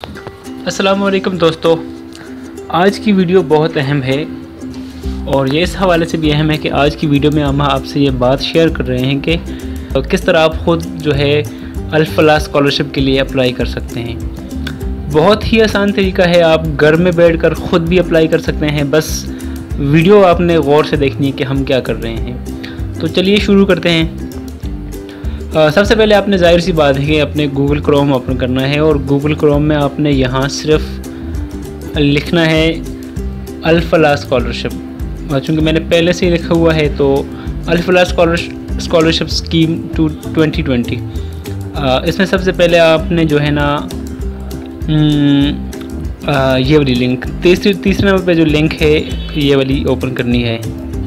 अस्सलाम वालेकुम दोस्तों, आज की वीडियो बहुत अहम है और ये इस हवाले से भी अहम है कि आज की वीडियो में हम आपसे ये बात शेयर कर रहे हैं कि किस तरह आप ख़ुद जो है अल-फलाह स्कॉलरशिप के लिए अप्लाई कर सकते हैं। बहुत ही आसान तरीका है, आप घर में बैठकर ख़ुद भी अप्लाई कर सकते हैं। बस वीडियो आपने गौर से देखनी है कि हम क्या कर रहे हैं। तो चलिए शुरू करते हैं। सबसे पहले आपने जाहिर सी बात है कि अपने गूगल क्रोम ओपन करना है और गूगल क्रोम में आपने यहाँ सिर्फ लिखना है अल-फलाह स्कॉलरशिप। चूँकि मैंने पहले से ही लिखा हुआ है तो अल-फलाह स्कॉलरशिप स्कीम 2020। इसमें सबसे पहले आपने जो है ना ये वाली लिंक तीसरे नंबर पे जो लिंक है ये वाली ओपन करनी है।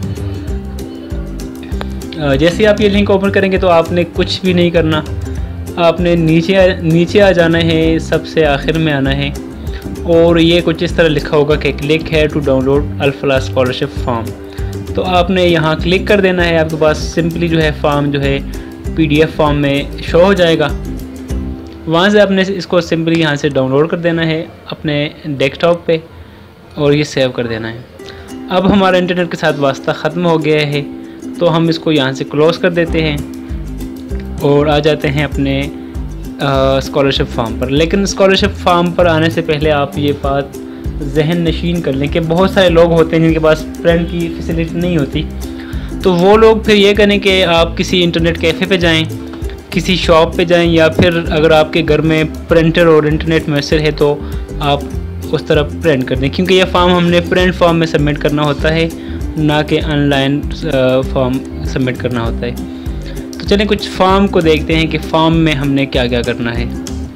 जैसे ही आप ये लिंक ओपन करेंगे तो आपने कुछ भी नहीं करना, आपने नीचे आ जाना है, सबसे आखिर में आना है और ये कुछ इस तरह लिखा होगा कि क्लिक है to download Al-Falah scholarship form. तो आपने यहाँ क्लिक कर देना है। आपके पास सिंपली जो है फॉर्म जो है PDF फॉर्म में शो हो जाएगा। वहाँ से आपने इसको सिंपली यहाँ से डाउनलोड कर देना है अपने डेस्कटॉप पे और ये सेव कर देना है। अब हमारा इंटरनेट के साथ वास्ता ख़त्म हो गया है तो हम इसको यहाँ से क्लोज़ कर देते हैं और आ जाते हैं अपने स्कॉलरशिप फॉर्म पर। लेकिन स्कॉलरशिप फॉर्म पर आने से पहले आप ये बात जहन नशीन कर लें कि बहुत सारे लोग होते हैं जिनके पास प्रिंट की फैसिलिटी नहीं होती। तो वो लोग फिर ये करें कि आप किसी इंटरनेट कैफ़े पे जाएं, किसी शॉप पे जाएं, या फिर अगर आपके घर में प्रिंटर और इंटरनेट मैसर है तो आप उस तरफ प्रिंट कर दें, क्योंकि यह फॉर्म हमने प्रिंट फॉर्म में सबमिट करना होता है, ना कि ऑनलाइन फॉर्म सबमिट करना होता है। तो चलें कुछ फॉर्म को देखते हैं कि फॉर्म में हमने क्या क्या करना है।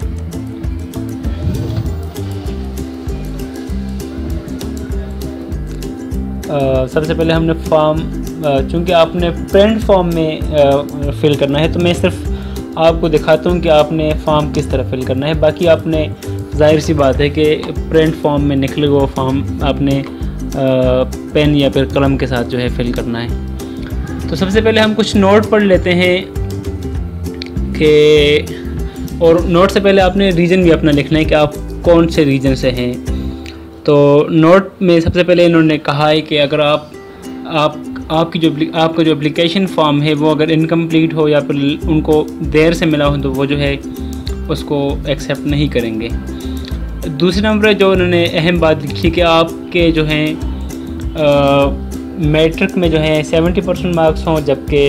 सबसे पहले हमने फॉर्म, चूँकि आपने प्रिंट फॉर्म में फ़िल करना है तो मैं सिर्फ आपको दिखाता हूँ कि आपने फॉर्म किस तरह फ़िल करना है। बाकी आपने जाहिर सी बात है कि प्रिंट फॉर्म में निकले हुआ फॉर्म आपने पेन या फिर कलम के साथ जो है फिल करना है। तो सबसे पहले हम कुछ नोट पढ़ लेते हैं कि, और नोट से पहले आपने रीजन भी अपना लिखना है कि आप कौन से रीजन से हैं। तो नोट में सबसे पहले इन्होंने कहा है कि अगर आपका जो एप्लीकेशन फॉर्म है वो अगर इनकम्प्लीट हो या फिर उनको देर से मिला हो तो वो जो है उसको एक्सेप्ट नहीं करेंगे। दूसरे नंबर पर जो उन्होंने अहम बात लिखी कि आपके जो हैं मैट्रिक में जो है 70% मार्क्स हों, जबकि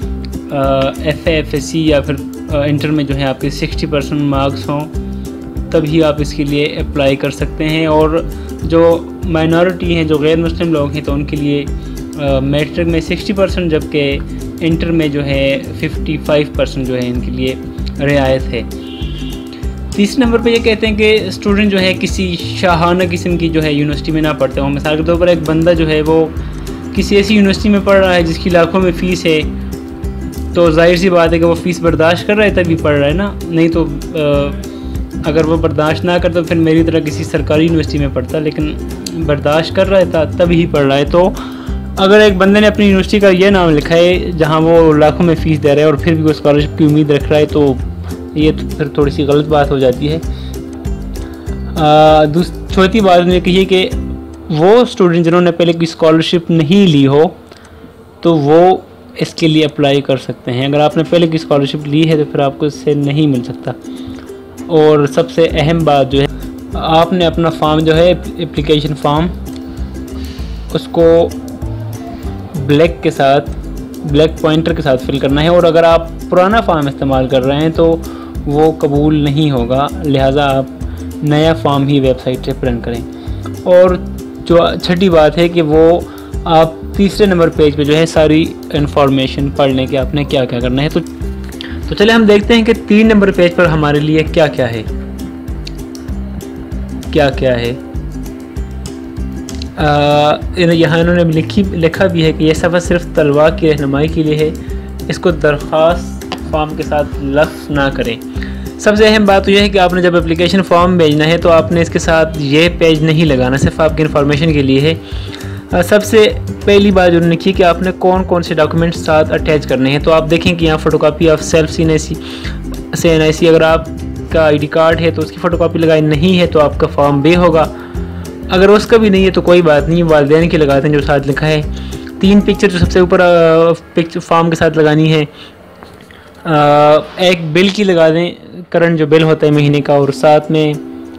FAFSC या फिर इंटर में जो है आपके 60% मार्क्स हों, तभी आप इसके लिए अप्लाई कर सकते हैं। और जो माइनॉरिटी हैं, जो गैर मुस्लिम लोग हैं, तो उनके लिए मैट्रिक में 60%, जबकि इंटर में जो है 55% जो है इनके लिए रियायत है। तीसरे नंबर पे ये कहते हैं कि स्टूडेंट जो है किसी शाहाना किस्म की जो है यूनिवर्सिटी में ना पढ़ते हो। मिसाल के तौर पर एक बंदा जो है वो किसी ऐसी यूनिवर्सिटी में पढ़ रहा है जिसकी लाखों में फ़ीस है, तो जाहिर सी बात है कि वो फ़ीस बर्दाश्त कर रहा है तभी पढ़ रहा है ना। नहीं तो अगर वो बर्दाश्त ना करता तो फिर मेरी तरह किसी सरकारी यूनिवर्सिटी में पढ़ता, लेकिन बर्दाश्त कर रहा था तभी ही पढ़ रहा है। तो अगर एक बंदे ने अपनी यूनिवर्सिटी का ये नाम लिखा है जहाँ वो लाखों में फ़ीस दे रहा है और फिर भी वो स्कॉलरशिप की उम्मीद रख रहा है, तो ये तो फिर थोड़ी सी गलत बात हो जाती है। चौथी बात उन्होंने कही है कि वो स्टूडेंट जिन्होंने पहले कोई स्कॉलरशिप नहीं ली हो तो वो इसके लिए अप्लाई कर सकते हैं। अगर आपने पहले की स्कॉलरशिप ली है तो फिर आपको इससे नहीं मिल सकता। और सबसे अहम बात जो है, आपने अपना फॉर्म जो है एप्लीकेशन फॉर्म उसको ब्लैक पॉइंटर के साथ फिल करना है। और अगर आप पुराना फॉर्म इस्तेमाल कर रहे हैं तो वो कबूल नहीं होगा, लिहाजा आप नया फॉर्म ही वेबसाइट से प्रिंट करें। और जो छठी बात है कि वो आप तीसरे नंबर पेज पे जो है सारी इंफॉर्मेशन पढ़ लें कि आपने क्या क्या करना है। तो चले हम देखते हैं कि 3 नंबर पेज पर हमारे लिए क्या क्या है। यहाँ इन्होंने लिखा भी है कि यह सफ़र सिर्फ तलबा की रहनुमाई के लिए है, इसको दरख्वास्त फॉर्म के साथ लफ्ज़ ना करें। सबसे अहम बात तो यह है कि आपने जब एप्लीकेशन फॉर्म भेजना है तो आपने इसके साथ ये पेज नहीं लगाना, सिर्फ आपकी इन्फॉर्मेशन के लिए है। सबसे पहली बात जो लिखी कि आपने कौन कौन से डॉक्यूमेंट्स साथ अटैच करने हैं। तो आप देखें कि यहाँ फ़ोटोकॉपी ऑफ सेल्फ CNIC अगर आप का आईडी कार्ड है तो उसकी फ़ोटोकॉपी लगाएं, नहीं है तो आपका फॉर्म बे होगा। अगर उसका भी नहीं है तो कोई बात नहीं, वालिदैन की लगाते हैं जो साथ लिखा है। 3 पिक्चर जो सबसे ऊपर पिक्चर फॉर्म के साथ लगानी है। एक बिल की लगा दें, करंट जो बिल होता है महीने का, और साथ में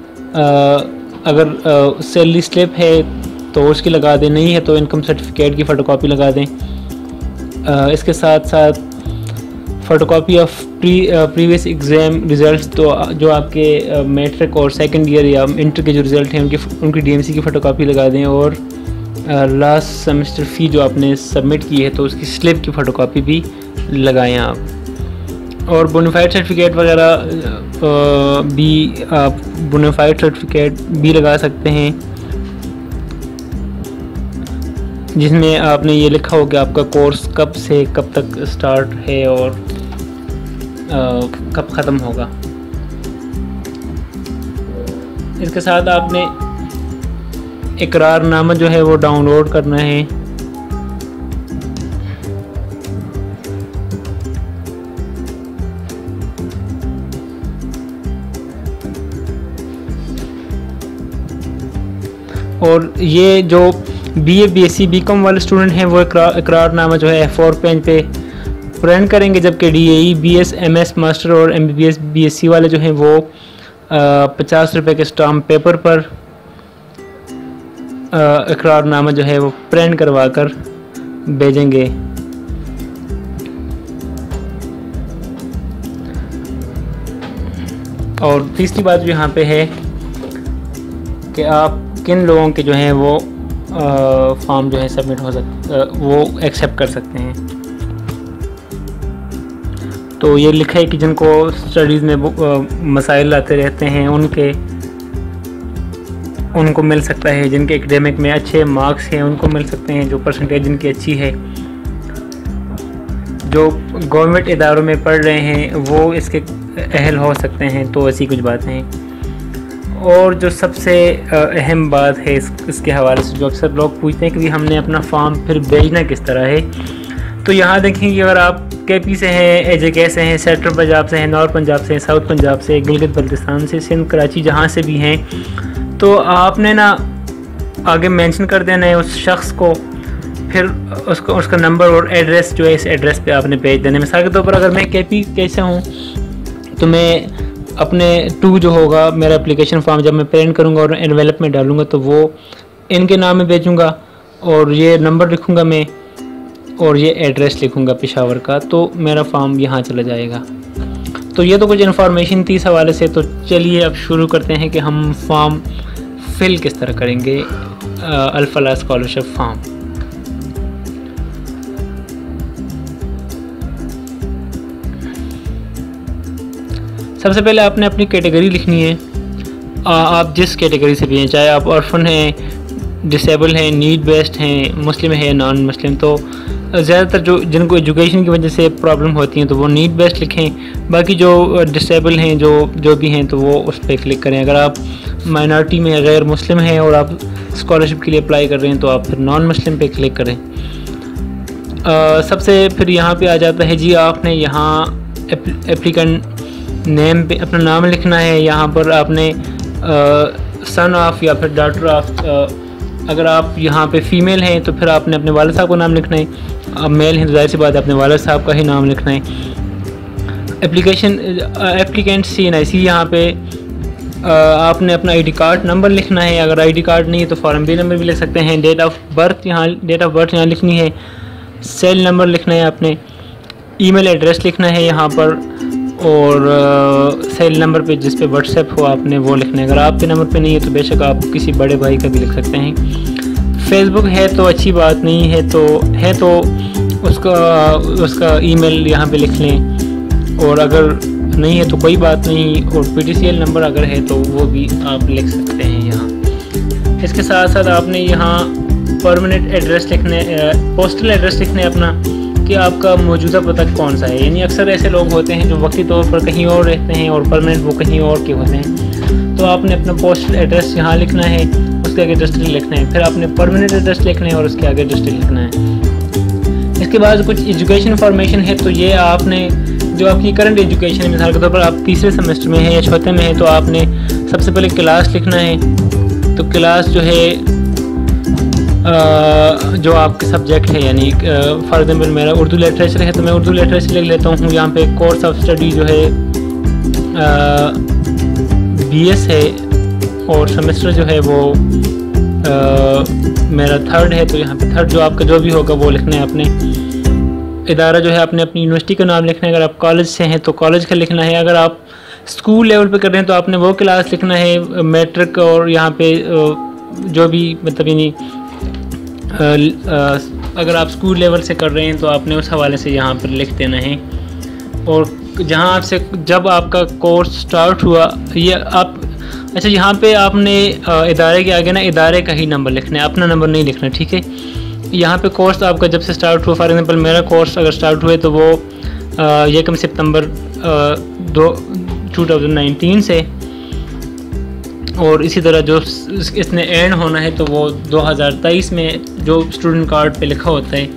अगर सैलरी स्लिप है तो उसकी लगा दें, नहीं है तो इनकम सर्टिफिकेट की फ़ोटोकॉपी लगा दें। इसके साथ साथ photocopy of previous exam result, तो जो आपके मैट्रिक और सेकंड ईयर या इंटर के जो रिज़ल्ट हैं उनकी DMC की फ़ोटोकॉपी लगा दें। और लास्ट सेमेस्टर फ़ी जो आपने सबमिट की है तो उसकी स्लिप की फ़ोटोकॉपी भी लगाएं आप। और बोनाफाइड सर्टिफिकेट वगैरह भी आप बोनाफाइड सर्टिफिकेट भी लगा सकते हैं, जिसमें आपने ये लिखा हो कि आपका कोर्स कब से कब तक स्टार्ट है और कब ख़त्म होगा। इसके साथ आपने इकरारनामा जो है वो डाउनलोड करना है। और ये जो BA BSc BCom वाले स्टूडेंट हैं वो इकरारनामा जो है A4 पेज पे प्रिंट करेंगे, जबकि DAE BS MS मास्टर और MBBS BSc वाले जो हैं वो 50 रुपये के स्टाम्प पेपर पर इकरारनामा जो है वो प्रिंट करवा कर भेजेंगे। और तीसरी बात जो यहाँ पे है कि आप किन लोगों के जो हैं वो फॉर्म जो है सबमिट हो वो एक्सेप्ट कर सकते हैं। तो ये लिखा है कि जिनको स्टडीज़ में मसाइल आते रहते हैं उनको मिल सकता है, जिनके एकेडमिक में अच्छे मार्क्स हैं उनको मिल सकते हैं, जो परसेंटेज जिनकी अच्छी है, जो गवर्नमेंट इदारों में पढ़ रहे हैं वो इसके अहल हो सकते हैं। तो ऐसी कुछ बातें हैं। और जो सबसे अहम बात है इसके हवाले से जो अक्सर लोग पूछते हैं कि हमने अपना फॉर्म फिर भेजना किस तरह है, तो यहाँ देखेंगे अगर आप KP से हैं, AJK से हैं, सेंट्रल पंजाब से हैं, नॉर्थ पंजाब से हैं, साउथ पंजाब से, गिलगित बल्तिस्तान से, सिंध कराची, जहाँ से भी हैं, तो आपने ना आगे मेंशन कर देना है उस शख्स को, फिर उसका नंबर और एड्रेस जो है इस एड्रेस पे आपने भेज देना है। मिसाल के तौर पर अगर मैं KP कैसे हूँ तो मैं अपने 2 जो होगा मेरा एप्लीकेशन फॉर्म जब मैं प्रिंट करूँगा और एनवेलप में डालूँगा तो वो इनके नाम में भेजूँगा, और ये नंबर लिखूँगा मैं और ये एड्रेस लिखूँगा पेशावर का, तो मेरा फॉर्म यहाँ चला जाएगा। तो ये तो कुछ इन्फॉर्मेशन थी इस हवाले से। तो चलिए अब शुरू करते हैं कि हम फॉर्म फिल किस तरह करेंगे अल फलाह स्कॉलरशिप फॉर्म। सबसे पहले आपने अपनी कैटेगरी लिखनी है। आप जिस कैटेगरी से भी हैं, चाहे आप ऑर्फन हैं, डिसेबल हैं, नीड बेस्ड हैं, मुस्लिम है, नॉन मुस्लिम, तो ज़्यादातर जो जिनको एजुकेशन की वजह से प्रॉब्लम होती हैं तो वो नीड बेस्ड लिखें। बाकी जो डिसेबल हैं जो भी हैं तो वो उस पर क्लिक करें। अगर आप माइनॉरिटी में गैर मुस्लिम हैं और आप स्कॉलरशिप के लिए अप्लाई कर रहे हैं तो आप फिर नॉन मुस्लिम पे क्लिक करें। सबसे फिर यहाँ पे आ जाता है जी, आपने यहाँ एप्लीकेंट नेम पे अपना नाम लिखना है। यहाँ पर आपने सन ऑफ या फिर डॉटर ऑफ, अगर आप यहाँ पे फ़ीमेल हैं तो फिर आपने अपने वालिद साहब को नाम लिखना है। अब मेल हैं तो जाहिर सी बात है अपने वालिद साहब का ही नाम लिखना है। एप्लीकेंट CNIC, यहाँ पे आपने अपना ID कार्ड नंबर लिखना है। अगर ID कार्ड नहीं है तो फॉर्म B नंबर भी लिख सकते हैं। डेट ऑफ बर्थ यहाँ लिखनी है। सेल नंबर लिखना है आपने। ईमेल एड्रेस लिखना है यहाँ पर, और सेल नंबर पे जिस पे व्हाट्सएप हो आपने वो लिखना है। अगर आपके नंबर पे नहीं है तो बेशक आप किसी बड़े भाई का भी लिख सकते हैं। फेसबुक है तो अच्छी बात नहीं है, तो उसका ईमेल यहाँ पे लिख लें, और अगर नहीं है तो कोई बात नहीं। और PTCL नंबर अगर है तो वो भी आप लिख सकते हैं यहाँ। इसके साथ साथ आपने यहाँ परमानेंट एड्रेस लिखने, पोस्टल एड्रेस लिखने अपना कि आपका मौजूदा पता कौन सा है। यानी अक्सर ऐसे लोग होते हैं जो वक्ती तौर पर कहीं और रहते हैं और परमानेंट वो कहीं और के होते हैं। तो आपने अपना पोस्टल एड्रेस यहाँ लिखना है, उसके आगे डिस्ट्रिक्ट लिखना है, फिर आपने परमानेंट एड्रेस लिखना है और उसके आगे डिस्ट्रिक्ट लिखना है। इसके बाद कुछ एजुकेशन इंफॉर्मेशन है, तो ये आपने जो आपकी करंट एजुकेशन है, मिसाल के तौर पर आप तीसरे सेमेस्टर में हैं या चौथे में हैं, तो आपने सबसे पहले क्लास लिखना है। तो क्लास जो है जो आपके सब्जेक्ट है, यानी फॉर एग्जांपल मेरा उर्दू लिटरेचर है तो मैं उर्दू लिटरेचर लिख लेता हूँ। यहाँ पे कोर्स ऑफ स्टडी जो है BS है और सेमेस्टर जो है वो मेरा थर्ड है, तो यहाँ पे थर्ड जो आपका जो भी होगा वो लिखना है। अपने इदारा जो है आपने अपनी यूनिवर्सिटी का नाम लिखना है। अगर आप कॉलेज से हैं तो कॉलेज का लिखना है। अगर आप स्कूल लेवल पे कर रहे हैं तो आपने वो क्लास लिखना है, मैट्रिक, और यहाँ पे जो भी मतलब यानी अगर आप स्कूल लेवल से कर रहे हैं तो आपने उस हवाले से यहाँ पर लिख देना है। और जहाँ आपसे जब आपका कोर्स स्टार्ट हुआ ये आप अच्छा, यहाँ पे आपने इदारे के आगे ना इदारे का ही नंबर लिखना है, अपना नंबर नहीं लिखना, ठीक है। यहाँ पे कोर्स आपका जब से स्टार्ट हुआ, फॉर एग्जांपल मेरा कोर्स अगर स्टार्ट हुए तो वो 1 सितंबर 2019 से, और इसी तरह जो इसने एंड होना है तो वो 2023 में जो स्टूडेंट कार्ड पे लिखा होता है।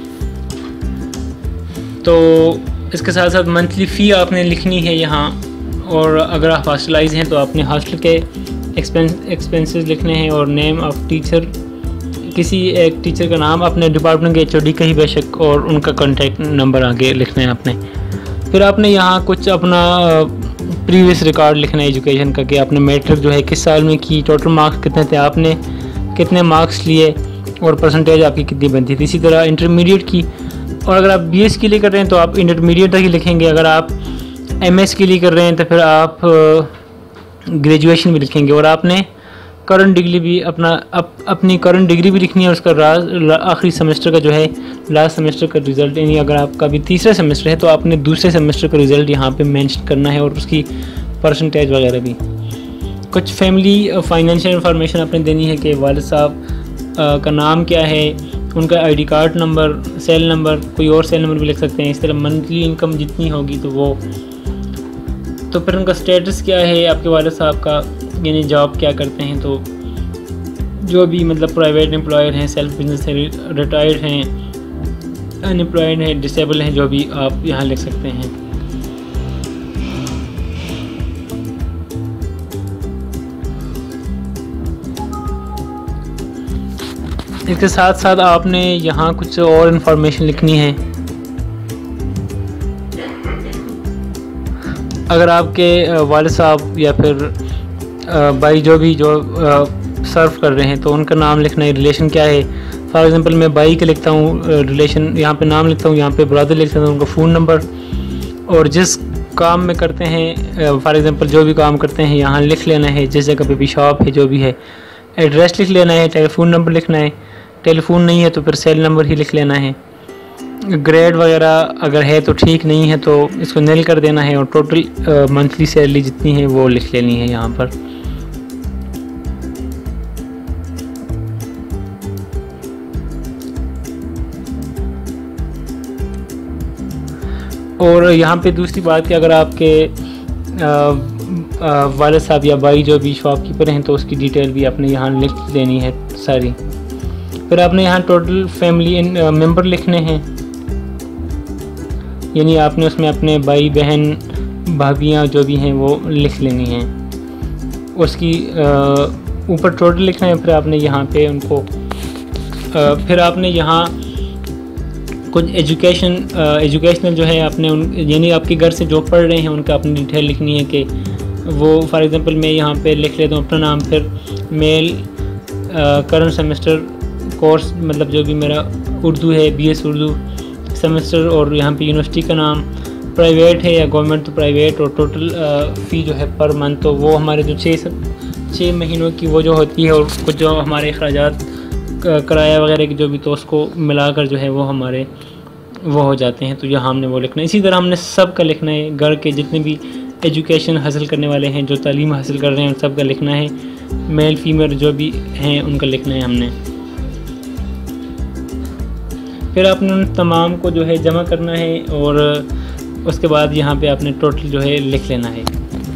तो इसके साथ साथ मंथली फ़ी आपने लिखनी है यहाँ, और अगर आप हॉस्टलाइज हैं तो आपने हॉस्टल के एक्सपेंसेस लिखने हैं, और नेम ऑफ टीचर, किसी एक टीचर का नाम, अपने डिपार्टमेंट के HOD का ही बेशक, और उनका कॉन्टैक्ट नंबर आगे लिखना है आपने। फिर आपने यहाँ कुछ अपना प्रीवियस रिकॉर्ड लिखना है एजुकेशन का, कि आपने मैट्रिक जो है किस साल में की, टोटल मार्क्स कितने थे, आपने कितने मार्क्स लिए, और परसेंटेज आपकी कितनी बनती थी। इसी तरह इंटरमीडिएट की, और अगर आप BS के लिए कर रहे हैं तो आप इंटरमीडिएट तक ही लिखेंगे। अगर आप MS के लिए कर रहे हैं तो फिर आप ग्रेजुएशन भी लिखेंगे, और आपने करंट डिग्री भी अपनी करंट डिग्री भी लिखनी है, उसका आखिरी सेमेस्टर का जो है लास्ट सेमेस्टर का रिज़ल्ट, यानी अगर आपका भी तीसरा सेमेस्टर है तो आपने दूसरे सेमेस्टर का रिज़ल्ट यहाँ पे मेंशन करना है, और उसकी परसेंटेज वगैरह भी। कुछ फैमिली फाइनेंशियल इंफॉर्मेशन आपने देनी है कि वालिद साहब का नाम क्या है, उनका ID card number, cell number, कोई और सेल नंबर भी लिख सकते हैं। इस तरह मंथली इनकम जितनी होगी तो वो, तो फिर उनका स्टेटस क्या है आपके वालिद साहब का, यानी जॉब क्या करते हैं, तो जो भी मतलब प्राइवेट एम्प्लॉयर हैं, सेल्फ बिजनेस से रिटायर्ड हैं, अनएम्प्लॉयड हैं, डिसेबल हैं, जो भी आप यहाँ लिख सकते हैं। इसके साथ साथ आपने यहाँ कुछ और इन्फॉर्मेशन लिखनी है। अगर आपके वालिद साहब या फिर भाई जो सर्व कर रहे हैं तो उनका नाम लिखना है, रिलेशन क्या है। फॉर एग्जांपल मैं भाई के लिखता हूँ रिलेशन, यहाँ पे नाम लिखता हूँ, यहाँ पे ब्रदर लिख सकता हूँ, उनका फ़ोन नंबर, और जिस काम में करते हैं, फॉर एग्जांपल जो भी काम करते हैं यहाँ लिख लेना है, जिस जगह पे भी शॉप है जो भी है, एड्रेस लिख लेना है, टेलीफोन नंबर लिखना है, टेलीफोन नहीं है तो फिर सेल नंबर ही लिख लेना है। ग्रेड वगैरह अगर है तो ठीक, नहीं है तो इसको नील कर देना है, और टोटल मंथली सैलरी जितनी है वो लिख लेनी है यहाँ पर। और यहाँ पे दूसरी बात कि अगर आपके वालिद साहब या भाई जो भी शॉपकीपर हैं तो उसकी डिटेल भी आपने यहाँ लिख देनी है सारी। फिर आपने यहाँ टोटल फैमिली मेंबर लिखने हैं, यानी आपने उसमें अपने भाई बहन भाभियाँ जो भी हैं वो लिख लेनी हैं, उसकी ऊपर टोटल लिखना है। फिर आपने यहाँ पे उनको फिर आपने यहाँ कुछ एजुकेशनल जो है आपने यानी आपके घर से जो पढ़ रहे हैं उनका अपनी डिटेल लिखनी है कि वो, फॉर एग्जांपल मैं यहाँ पे लिख लेता हूँ अपना नाम, फिर मेल, करंट सेमेस्टर कोर्स, मतलब जो भी मेरा उर्दू है BS उर्दू सेमेस्टर, और यहाँ पे यूनिवर्सिटी का नाम, प्राइवेट है या गवर्नमेंट तो प्राइवेट, और टोटल फ़ी जो है पर मंथ, तो वो हमारे जो 6 महीनों की वो जो होती है, और कुछ जो हमारे अखराजात किराया वगैरह की जो भी, तो उसको मिलाकर जो है वो हमारे वो हो जाते हैं। तो यहाँ हमने वो लिखना है। इसी तरह हमने सब का लिखना है, घर के जितने भी एजुकेशन हासिल करने वाले हैं, जो तालीम हासिल कर रहे हैं, उन सब का लिखना है। मेल फीमेल जो भी हैं उनका लिखना है हमने। फिर आपने उन तमाम को जो है जमा करना है, और उसके बाद यहाँ पे आपने टोटल जो है लिख लेना है।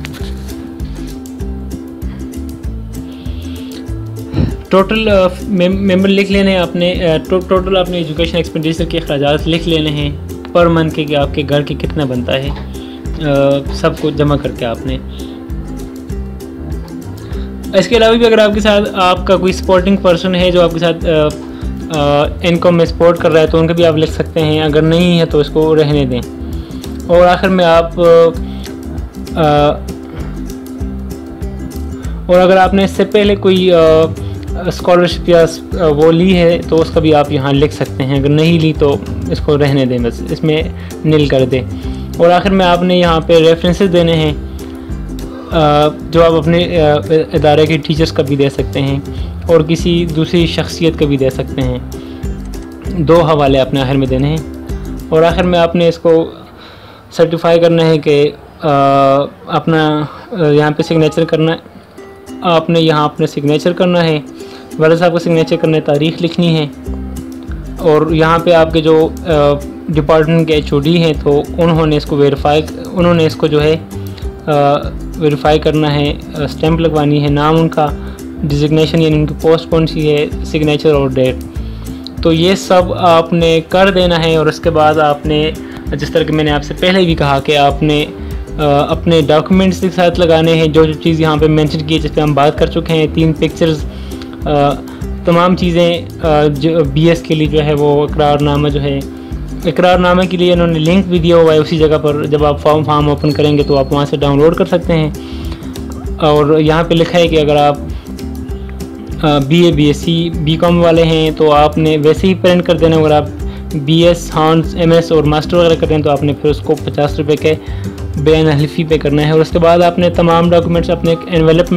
टोटल मेंबर लिख लेने हैं आपने, टोटल अपने एजुकेशन एक्सपेंडिचर के अखराजात लिख लेने हैं। पर मंथ के कि आपके घर के कितना बनता है, सब कुछ जमा करके आपने। इसके अलावा भी अगर आपके साथ आपका कोई सपोर्टिंग पर्सन है जो आपके साथ इनकम में सपोर्ट कर रहा है तो उनका भी आप लिख सकते हैं, अगर नहीं है तो इसको रहने दें। और आखिर में आप और अगर आपने इससे पहले कोई स्कॉलरशिप या वो ली है तो उसका भी आप यहाँ लिख सकते हैं, अगर नहीं ली तो इसको रहने दें, बस इसमें नील कर दें। और आखिर में आपने यहाँ पे रेफरेंसेस देने हैं जो आप अपने इदारे के टीचर्स का भी दे सकते हैं और किसी दूसरी शख्सियत का भी दे सकते हैं। 2 हवाले आपने आखिर में देने हैं। और आखिर में आपने इसको सर्टिफाई करना है कि अपना यहाँ पे सिग्नेचर करना है, आपने यहाँ अपने सिग्नेचर करना है, वाले साहब को सिग्नेचर करना है, तारीख़ लिखनी है। और यहाँ पे आपके जो डिपार्टमेंट के HOD हैं तो उन्होंने इसको जो है वेरीफाई करना है, स्टैंप लगवानी है, नाम उनका, डिजिग्नेशन यानी उनकी पोस्ट कौन सी है, सिग्नेचर और डेट। तो ये सब आपने कर देना है। और उसके बाद आपने, जिस तरह कि मैंने आपसे पहले भी कहा कि आपने अपने डॉक्यूमेंट्स के साथ लगाने हैं जो चीज़ यहाँ पे मेंशन की है, जिस पे हम बात कर चुके हैं, 3 पिक्चर्स, तमाम चीज़ें जो BS के लिए जो है वो इकरारनामा जो है, इकरारनामे के लिए इन्होंने लिंक भी दिया हुआ है उसी जगह पर। जब आप फॉर्म ओपन करेंगे तो आप वहाँ से डाउनलोड कर सकते हैं। और यहाँ पे लिखा है कि अगर आप BA BSc BCom वाले हैं तो आपने वैसे ही प्रिंट कर देना। अगर आप BS हॉर्न्स MS और मास्टर वगैरह करते हैं तो आपने फिर उसको 50 रुपये के बेन हल्फी पे करना है। और उसके बाद आपने तमाम डॉक्यूमेंट्स अपने एक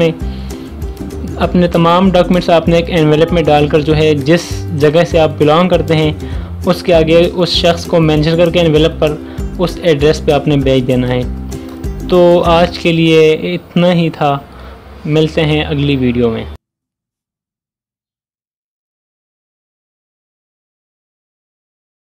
एनवेलप में डालकर जो है जिस जगह से आप बिलोंग करते हैं उसके आगे उस शख्स को मेंशन करके एनवेलप पर उस एड्रेस पे आपने भेज देना है। तो आज के लिए इतना ही था, मिलते हैं अगली वीडियो में।